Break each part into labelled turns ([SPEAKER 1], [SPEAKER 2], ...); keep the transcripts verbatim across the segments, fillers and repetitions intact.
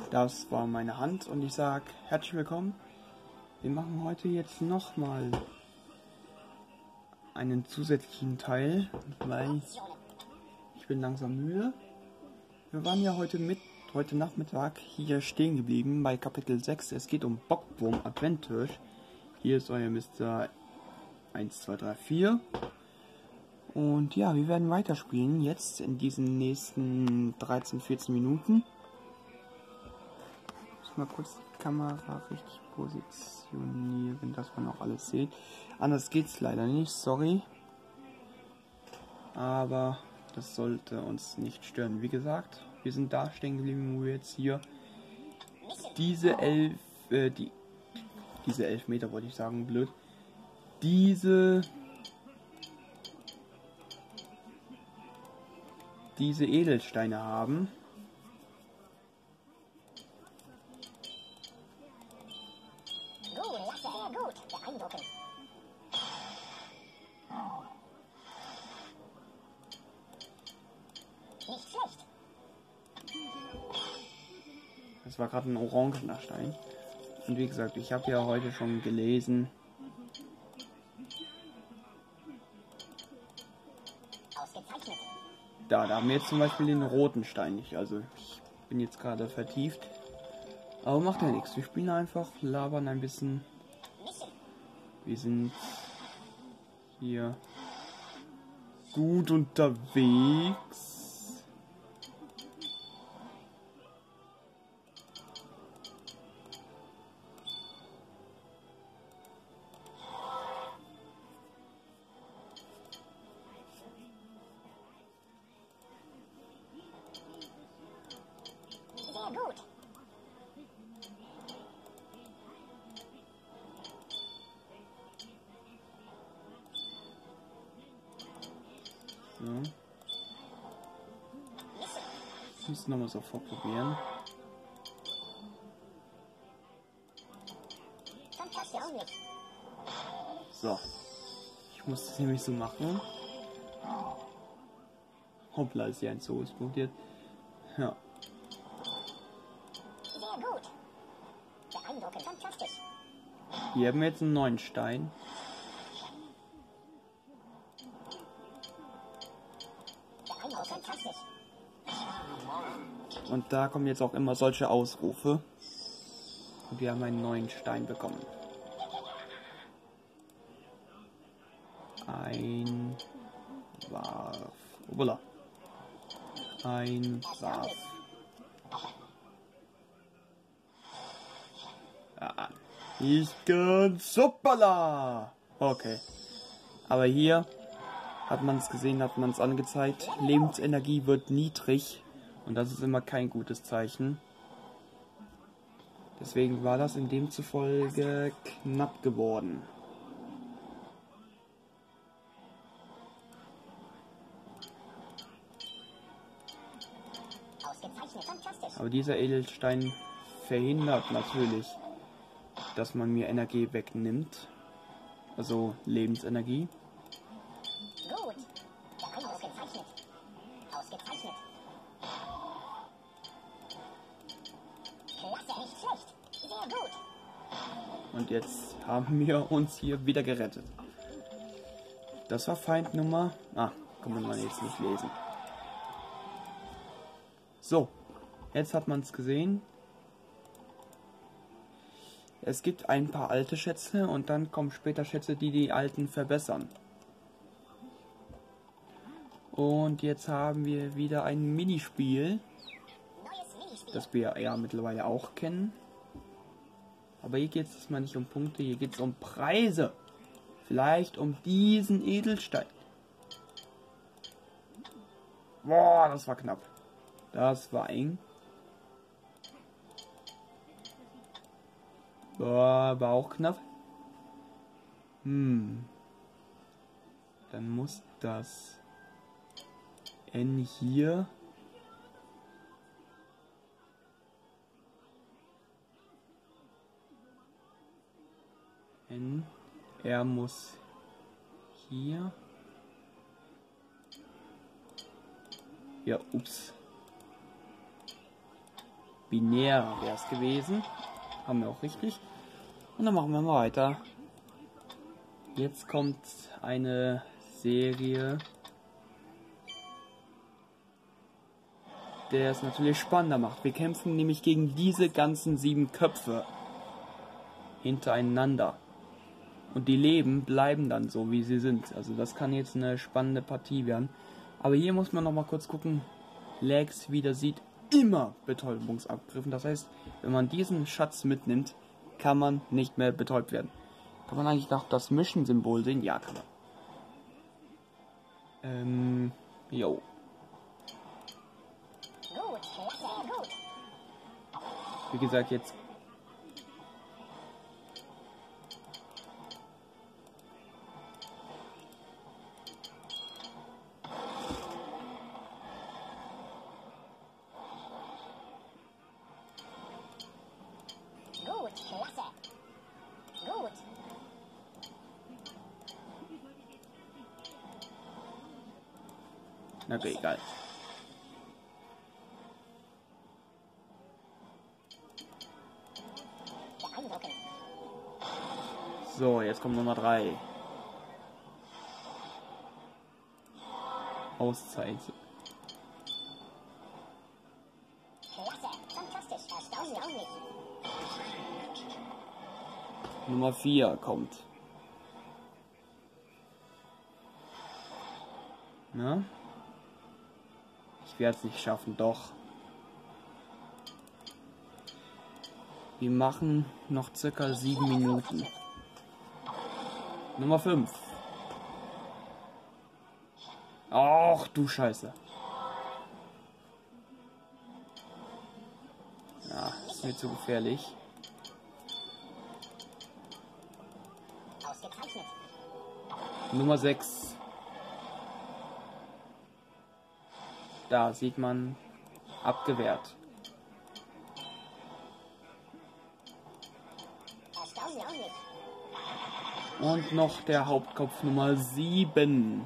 [SPEAKER 1] Das war meine Hand und ich sage herzlich willkommen. Wir machen heute jetzt nochmal einen zusätzlichen Teil, weil ich bin langsam müde. Wir waren ja heute mit heute Nachmittag hier stehen geblieben bei Kapitel sechs. Es geht um Bockwurm Adventure. Hier ist euer Mister eins, zwei, drei, vier. Und ja, wir werden weiterspielen jetzt in diesen nächsten dreizehn, vierzehn Minuten. Ich muss mal kurz die Kamera richtig positionieren, dass man auch alles sieht. Anders geht's leider nicht, sorry. Aber das sollte uns nicht stören. Wie gesagt, wir sind da stehen geblieben, wo wir jetzt hier diese elf, äh, die, diese elf Meter wollte ich sagen, blöd. Diese diese Edelsteine haben.
[SPEAKER 2] Gut, sehr gut, beeindruckend. Nicht schlecht.
[SPEAKER 1] Das war gerade ein orangener Stein. Und wie gesagt, ich habe ja heute schon gelesen.
[SPEAKER 2] Ausgezeichnet.
[SPEAKER 1] Da, da haben wir jetzt zum Beispiel den roten Stein nicht. Also ich bin jetzt gerade vertieft. Aber macht ja nichts. Wir spielen einfach, labern ein bisschen. Wir sind hier gut unterwegs.
[SPEAKER 2] Sehr gut.
[SPEAKER 1] So. Ich muss nochmal sofort probieren.
[SPEAKER 2] Fantastisch.
[SPEAKER 1] So. Ich muss das nämlich so machen. Hoppla, ist hier ein Zoo explodiert. Ja.
[SPEAKER 2] Sehr gut. Beeindruckend. Fantastisch.
[SPEAKER 1] Hier haben wir jetzt einen neuen Stein.
[SPEAKER 2] Beeindruckend. Fantastisch.
[SPEAKER 1] Und da kommen jetzt auch immer solche Ausrufe. Und wir haben einen neuen Stein bekommen. Ein Warf. Obala. Ein Warf. Ja, nicht ganz. Hoppala. Okay. Aber hier hat man es gesehen, hat man es angezeigt. Lebensenergie wird niedrig. Und das ist immer kein gutes Zeichen. Deswegen war das in dem zufolge knapp geworden.
[SPEAKER 2] Ausgezeichnet. Fantastisch.
[SPEAKER 1] Aber dieser Edelstein verhindert natürlich, dass man mir Energie wegnimmt. Also Lebensenergie.
[SPEAKER 2] Gut. Ausgezeichnet. Ausgezeichnet. Klasse, nicht schlecht. Sehr gut.
[SPEAKER 1] Und jetzt haben wir uns hier wieder gerettet. Das war Feindnummer. Ah, kann man jetzt nicht lesen. So, jetzt hat man es gesehen. Es gibt ein paar alte Schätze und dann kommen später Schätze, die die alten verbessern. Und jetzt haben wir wieder ein Minispiel,
[SPEAKER 2] Neues Minispiel.
[SPEAKER 1] das wir ja mittlerweile auch kennen. Aber hier geht es diesmal nicht um Punkte, hier geht es um Preise. Vielleicht um diesen Edelstein. Boah, das war knapp. Das war eng. Boah, war auch knapp. Hm. Dann muss das N hier N. Er muss hier. Ja, ups. Binär wäre es gewesen. Haben wir auch richtig. Und dann machen wir mal weiter. Jetzt kommt eine Serie, der es natürlich spannender macht. Wir kämpfen nämlich gegen diese ganzen sieben Köpfe hintereinander. Und die Leben bleiben dann so, wie sie sind. Also das kann jetzt eine spannende Partie werden. Aber hier muss man noch mal kurz gucken. Lex wieder sieht immer Betäubungsabgriffen. Das heißt, wenn man diesen Schatz mitnimmt, kann man nicht mehr betäubt werden. Kann man eigentlich noch das Mission-Symbol sehen? Ja, kann man. Ähm, jo.
[SPEAKER 2] Gut, klasse, gut.
[SPEAKER 1] Wie gesagt, jetzt
[SPEAKER 2] Gut, klasse. Gut.
[SPEAKER 1] na okay, egal.
[SPEAKER 2] Beeindruckend.
[SPEAKER 1] So, jetzt kommt Nummer drei. Auszeit.
[SPEAKER 2] Klasse. Fantastisch. Erstaunlich.
[SPEAKER 1] Nummer vier kommt. Na? Ich werde es nicht schaffen, doch. Wir machen noch circa sieben Minuten. Nummer fünf. Ach du Scheiße. Ja, ist mir zu gefährlich.
[SPEAKER 2] Ausgezeichnet.
[SPEAKER 1] Nummer sechs. Da sieht man abgewehrt.
[SPEAKER 2] Erstaunlich.
[SPEAKER 1] Und noch der Hauptkopf Nummer sieben.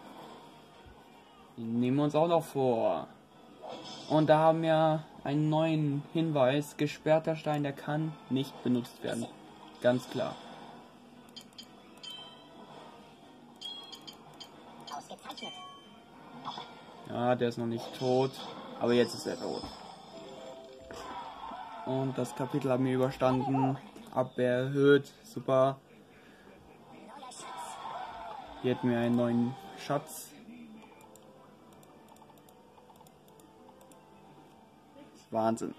[SPEAKER 1] Den nehmen wir uns auch noch vor. Und da haben wir einen neuen Hinweis. Gesperrter Stein, der kann nicht benutzt werden. Ganz klar.
[SPEAKER 2] Ausgezeichnet.
[SPEAKER 1] Ja, der ist noch nicht tot. Aber jetzt ist er tot. Und das Kapitel haben wir überstanden. Abwehr erhöht. Super.
[SPEAKER 2] Neuer Schatz.
[SPEAKER 1] Hier hätten wir einen neuen Schatz. Das ist Wahnsinn.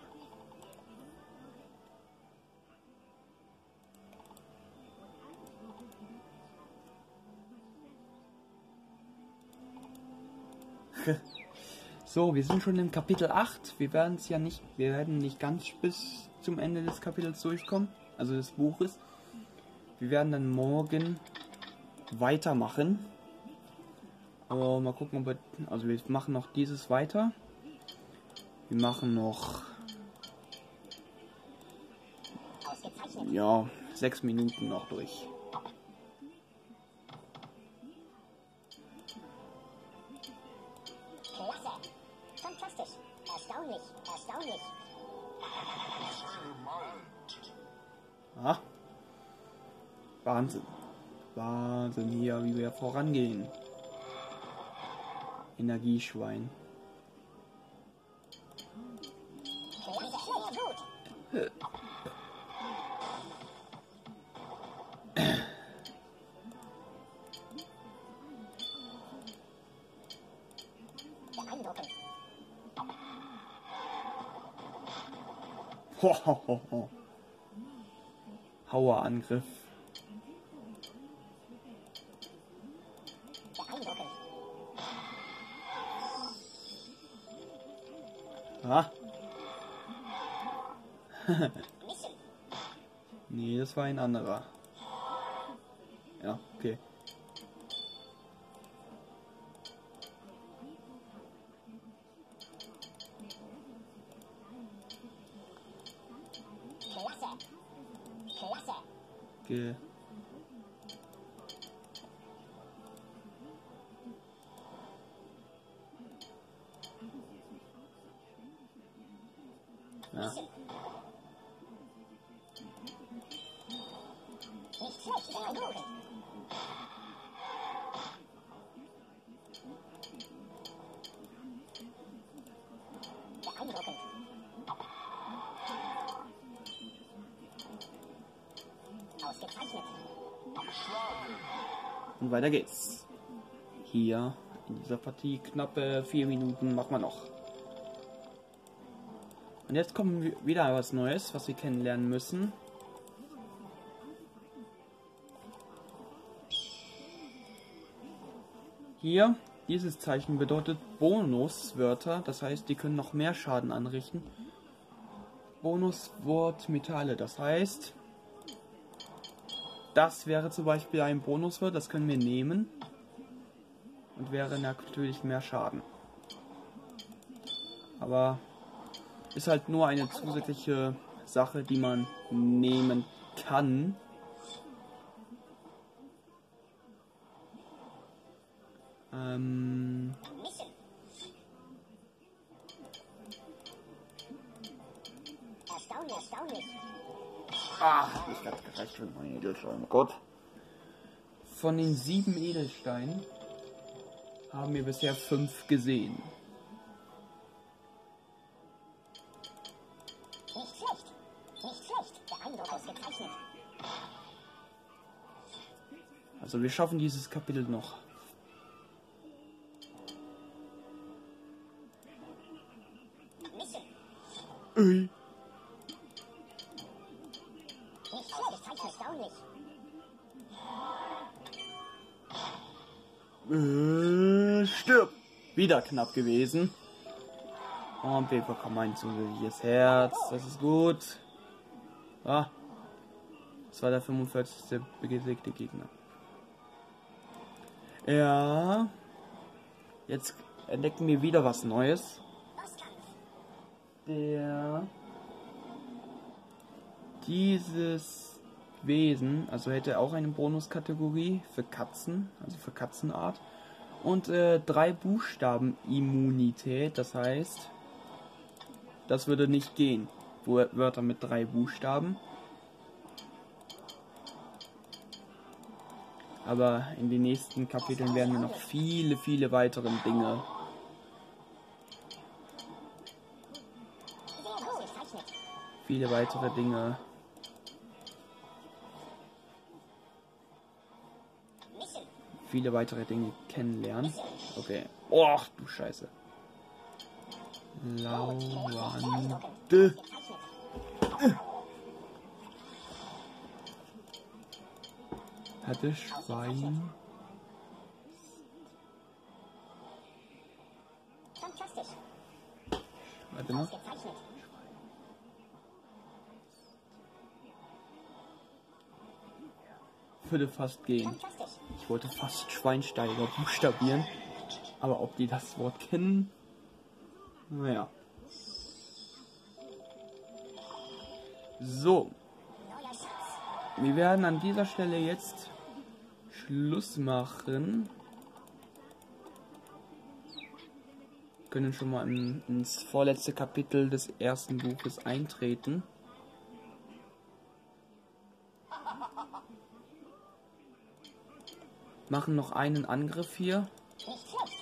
[SPEAKER 1] So, wir sind schon im Kapitel acht. Wir werden es ja nicht, wir werden nicht ganz bis zum Ende des Kapitels durchkommen, also des Buches. Wir werden dann morgen weitermachen. Aber mal gucken, ob wir, also wir machen noch dieses weiter. Wir machen noch,
[SPEAKER 2] Ausgezeichnet.
[SPEAKER 1] ja, sechs Minuten noch durch.
[SPEAKER 2] Klasse. Fantastisch. Erstaunlich. Erstaunlich.
[SPEAKER 1] Ah. Wahnsinn. Wahnsinn hier, wie wir vorangehen. Energieschwein.
[SPEAKER 2] Klasse. Sehr gut. Beeindruckend.
[SPEAKER 1] Hohoho. Hauerangriff.
[SPEAKER 2] Beeindruckend.
[SPEAKER 1] Ah.
[SPEAKER 2] Mission.
[SPEAKER 1] Nee, das war ein anderer. Ja, okay.
[SPEAKER 2] Klasse. Klasse.
[SPEAKER 1] Ge Ja.
[SPEAKER 2] Nicht schlecht, sehr gut. Beeindruckend. Ausgezeichnet.
[SPEAKER 1] Und weiter geht's. Hier in dieser Partie knappe vier Minuten machen wir noch. Und jetzt kommt wieder was Neues, was wir kennenlernen müssen. Hier, dieses Zeichen bedeutet Bonuswörter, das heißt, die können noch mehr Schaden anrichten. Bonuswort Metalle, das heißt, das wäre zum Beispiel ein Bonuswort, das können wir nehmen und wäre natürlich mehr Schaden. Aber ist halt nur eine zusätzliche Sache, die man nehmen kann. Ähm...
[SPEAKER 2] Erstaunlich, erstaunlich.
[SPEAKER 1] Ach, ich hab's gereicht für meinen Edelstein. Gott. Von den sieben Edelsteinen haben wir bisher fünf gesehen.
[SPEAKER 2] Nicht schlecht. Nicht schlecht. Beeindruckend ausgezeichnet.
[SPEAKER 1] Also wir schaffen dieses Kapitel noch.
[SPEAKER 2] Mission.
[SPEAKER 1] Ui.
[SPEAKER 2] Nicht schlecht. Ausgezeichnet. Erstaunlich.
[SPEAKER 1] Äh, stirb. Wieder knapp gewesen. Und wir bekommen ein zusätzliches Herz. Das ist gut. Ah. Das war der fünfundvierzigste besiegte Gegner. Ja. Jetzt entdecken wir wieder was Neues.
[SPEAKER 2] Bosskampf.
[SPEAKER 1] Der dieses Wesen, also hätte auch eine Bonuskategorie für Katzen, also für Katzenart. Und äh, drei Buchstaben Immunität, das heißt, das würde nicht gehen. Wörter mit drei Buchstaben. Aber in den nächsten Kapiteln werden wir noch viele, viele weitere Dinge.
[SPEAKER 2] Sehr gut. Ausgezeichnet.
[SPEAKER 1] Viele weitere Dinge.
[SPEAKER 2] Mission.
[SPEAKER 1] Viele weitere Dinge kennenlernen. Okay. Och, du Scheiße. Lauernde.
[SPEAKER 2] Ausgezeichnet.
[SPEAKER 1] Hatte Schwein.
[SPEAKER 2] Fantastisch.
[SPEAKER 1] Warte mal.
[SPEAKER 2] Ausgezeichnet.
[SPEAKER 1] Würde fast gehen.
[SPEAKER 2] Fantastisch.
[SPEAKER 1] Ich wollte fast Schweinsteiger buchstabieren. Aber ob die das Wort kennen? Naja. So.
[SPEAKER 2] Neuer Schatz.
[SPEAKER 1] Wir werden an dieser Stelle jetzt Schluss machen. Können schon mal in, ins vorletzte Kapitel des ersten Buches eintreten. Machen noch einen Angriff hier.
[SPEAKER 2] Nicht schlecht.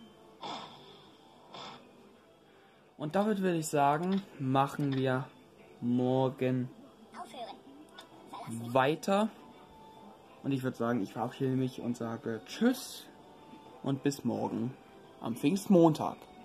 [SPEAKER 1] Und damit würde ich sagen, machen wir morgen
[SPEAKER 2] Aufhören.
[SPEAKER 1] weiter. Und ich würde sagen, ich verabschiede mich und sage Tschüss und bis morgen am Pfingstmontag.